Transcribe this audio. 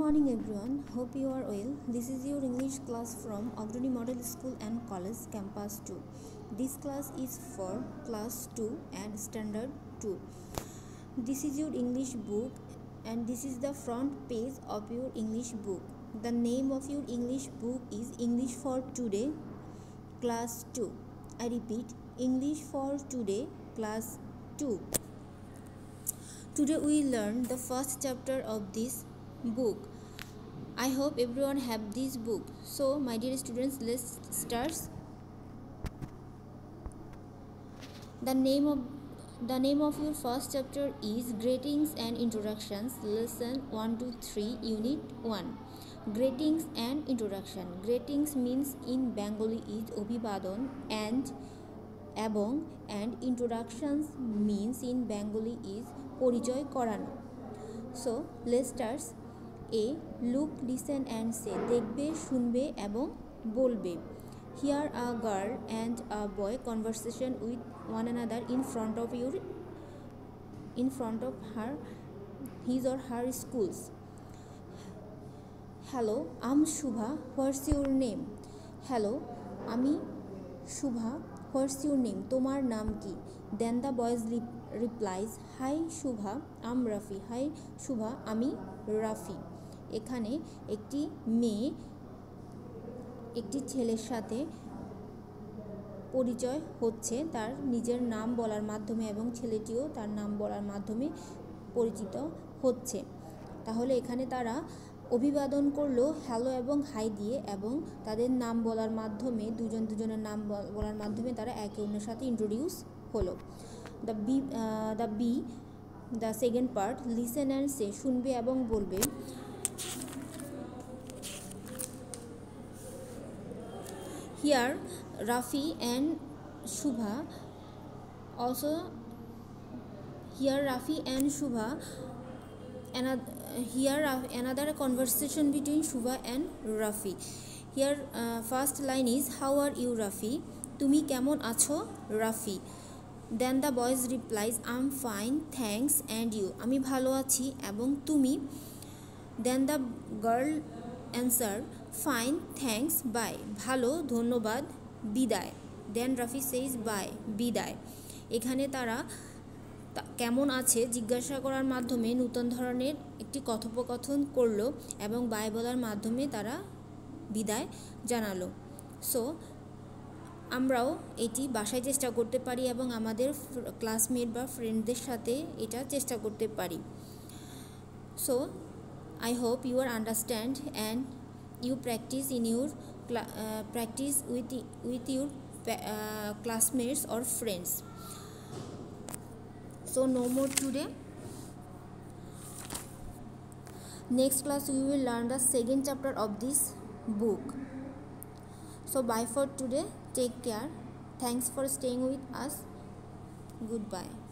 morning everyone, hope you are well. This is your English class from Agrani Model School and College Campus 2. This class is for class 2 and standard 2. This is your English book and this is the front page of your English book. The name of your English book is English for Today class 2. I repeat, English for Today class 2. Today we learn the first chapter of this book. I hope everyone have this book. So my dear students, let's start. The name of your first chapter is Greetings and Introductions, lesson 1 to 3, unit 1. Greetings and introduction. Greetings means in Bengali is Obhibadon and Ebong, and introductions means in Bengali is Porichoy Korano. So let's start. A. Look, listen and say. Dekbe, shunbe ebong bolbe. Here a girl and a boy conversation with one another in front of his or her schools. Hello, I'm Shubha. What's your name? Hello, Ami Shubha. What's your name? Tomar naam ki? Then the boy replies, Hi Shubha, I'm Rafi. Hi Shubha, Ami Rafi. এখানে একটি মেয়ে একটি ছেলের সাথে পরিচয় হচ্ছে তার নিজের নাম বলার মাধ্যমে এবং ছেলেটিও তার নাম বলার মাধ্যমে পরিচিত হচ্ছে। তাহলে এখানে তারা অভিবাদন করলো হ্যালো এবং হাই দিয়ে, এবং তাদের নাম বলার মাধ্যমে দুজনের নাম বলার মাধ্যমে তারা একে অন্যের সাথে ইন্ট্রোডিউস হলো। The second part, listen and say, শুনবে এবং বলবে। Here Rafi and Shubha another conversation between Shubha and Rafi. Here first line is, how are you Rafi? Tumi kemon acho Rafi? Then the boy replies, I'm fine, thanks, and you? Ami bhalo achi ebong tumi? Then the girl answer, fine, thanks, bye. Bhalo, dhonnobad, biday. Then Rafi says bye, biday. এখানে তারা কেমন আছে জিজ্ঞাসা করার মাধ্যমে নতুন ধরনের একটি কথোপকথন করলো এবং বাই বলার মাধ্যমে তারা বিদায় জানালো। সো আমরাও এটি বাসায় চেষ্টা করতে পারি এবং আমাদের ক্লাসমেট বা ফ্রেন্ডদের সাথে এটা চেষ্টা করতে পারি। So I hope you are understand and you practice in your practice with your classmates or friends. So no more today. Next class we will learn the second chapter of this book. So bye for today. Take care. Thanks for staying with us. Goodbye.